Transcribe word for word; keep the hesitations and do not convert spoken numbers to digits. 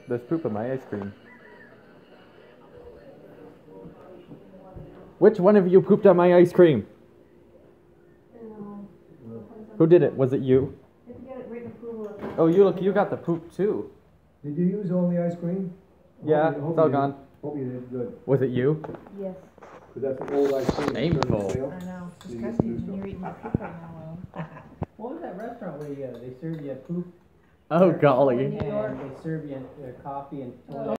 There's poop in my ice cream. Which one of you pooped on my ice cream? Who did it? Was it you? Oh, you look, you got the poop too. Did you use all the ice cream? Yeah, hope it's all you gone. Did. Hope you did good. Was it you? Yes. Because that's old ice cream. Shameful. I know. It's disgusting. You're eating my poop right now. What was that restaurant where you, uh, they serve you poop? Oh, golly. And they serve you uh, coffee and toilet